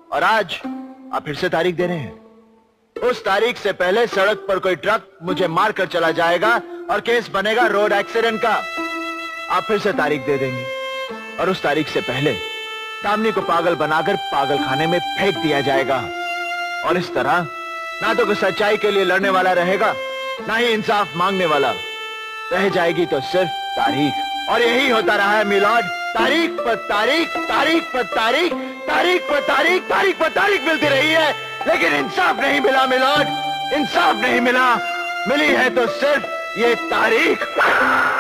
और आज आप फिर से तारीख दे रहे हैं। उस तारीख से पहले सड़क पर कोई ट्रक मुझे मारकर चला जाएगा और केस बनेगा रोड एक्सीडेंट का। आप फिर से तारीख दे देंगे और उस तारीख से पहले दामिनी को पागल बनाकर पागल खाने में फेंक दिया जाएगा। और इस तरह ना तो कोई सच्चाई के लिए लड़ने वाला रहेगा, ना ही इंसाफ मांगने वाला। रह जाएगी तो सिर्फ तारीख। और यही होता रहा है मिलॉर्ड, तारीख पर तारीख, तारीख पर तारीख, तारीख पर तारीख, तारीख पर तारीख मिलती रही है, लेकिन इंसाफ नहीं मिला मिलॉर्ड, इंसाफ नहीं मिला। मिली है तो सिर्फ ये तारीख।